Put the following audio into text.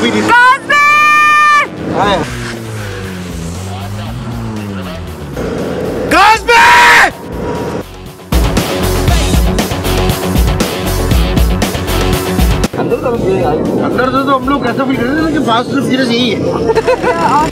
भी नहीं। अंदर से तो हम लोग कैसे फील कर रहे थे कि बात सिर्फ धीरे से ही है।